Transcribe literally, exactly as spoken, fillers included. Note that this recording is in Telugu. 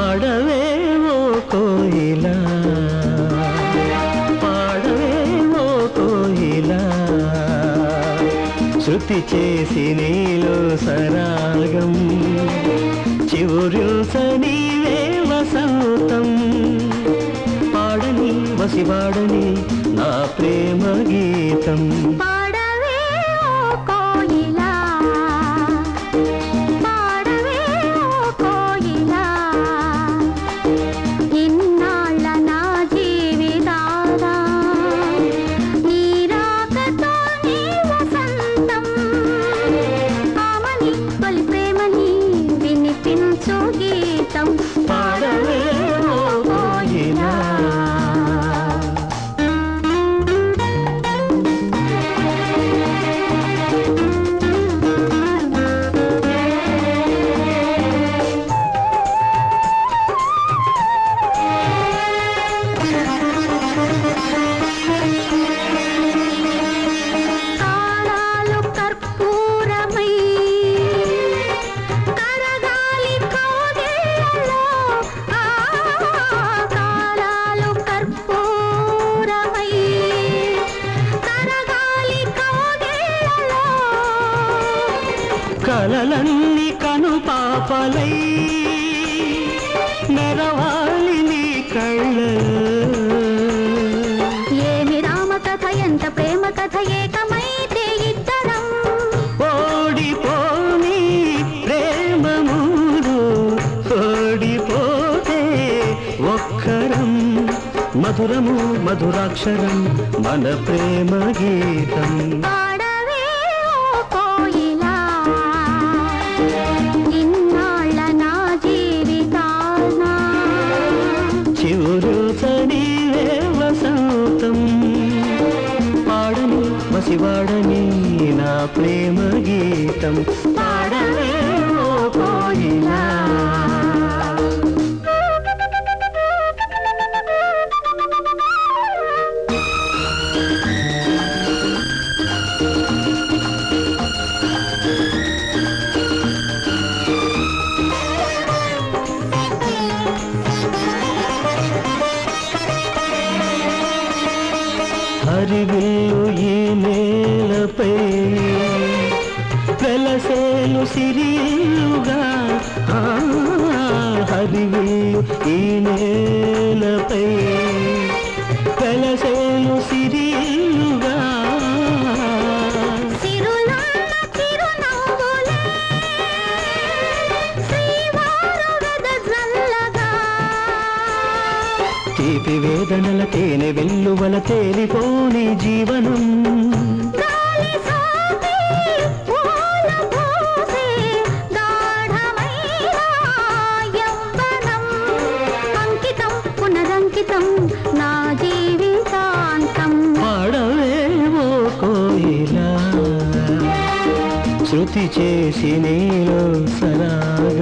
పాడవేవో కోయిలా పాడవేవో కోయిలా శృతి చేసి నీలో సరాగం చివురుసనీవే వసంతం పాడని వసివాడని నా ప్రేమ గీతం కలలన్నీ కను పాపలై నెరవాలి నీ కళ్ళ ఏమి రామ కథ ఎంత ప్రేమ కథ ఏకమైతే ఇద్దరం ఓడిపోని ప్రేమ మూడు ఓడిపోతే ఒక్కరం మధురము మధురాక్షరం మన ప్రేమ గీతం చివురుసనీవే వసంతం పాడని వసివాడని నా ప్రేమ గీతం పాడవేవో కోయిలా హరివిల్లు ఈ నేలపై వెలసేలు సిరిలుగా హరివిల్లు ఈ నేలపై వెలసేలు సిరిలుగా తీపి వేదనల తేనె వెల్లువల తేలిపోని జీవనం అంకితం పునరంకితం నా జీవితాంతం పాడవేవో కోయిలా శృతి చేసి నీలో సరాగం